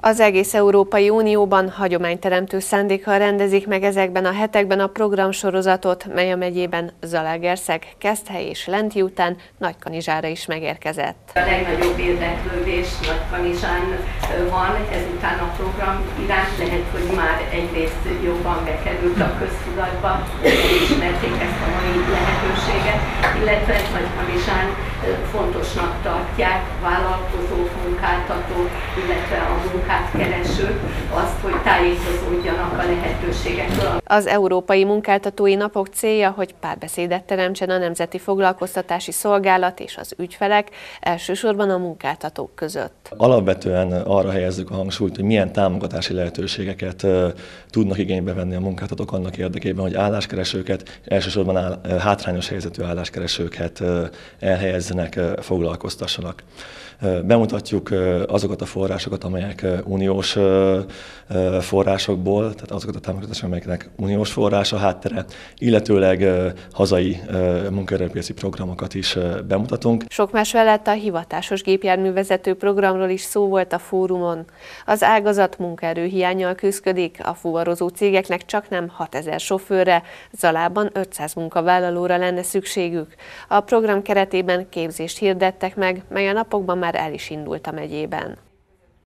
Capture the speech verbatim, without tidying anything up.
Az egész Európai Unióban hagyományteremtő szándékkal rendezik meg ezekben a hetekben a programsorozatot, mely a megyében Zalaegerszeg, Keszthely és Lenti után Nagykanizsára is megérkezett. A legnagyobb érdeklődés Nagykanizsán van, ezután a program iránt lehet, hogy már egyrészt jobban bekerült a köztudatba, elismerték ezt a mai lehetőséget, illetve Nagykanizsán fontosnak tartják vállalkozók, munkáltatók, illetve a munkát keresők azt, hogy tájékozódjanak a lehetőségekről. Az Európai Munkáltatói Napok célja, hogy párbeszédet teremtsen a Nemzeti Foglalkoztatási Szolgálat és az ügyfelek, elsősorban a munkáltatók között. Alapvetően arra helyezzük a hangsúlyt, hogy milyen támogatási lehetőségeket uh, tudnak igénybe venni a munkáltatók annak érdekében, hogy álláskeresőket, elsősorban áll, uh, hátrányos helyzetű álláskeresőket uh, elhelyezzenek, uh, foglalkoztassanak. Uh, bemutatjuk uh, azokat a forrásokat, amelyek uh, uniós uh, uh, forrásokból, tehát azokat a támogatásokat, amelyeknek uniós forrás a háttere, illetőleg uh, hazai uh, munkaerőpiaci programokat is uh, bemutatunk. Sok más mellett a hivatásos gépjárművezető programról is szó volt a fórumon. Az ágazat munkaerőhiánnyal küszködik, a fuvarozó cégeknek csaknem hatezer sofőrre, Zalában ötszáz munkavállalóra lenne szükségük. A program keretében képzést hirdettek meg, mely a napokban már el is indult a megyében.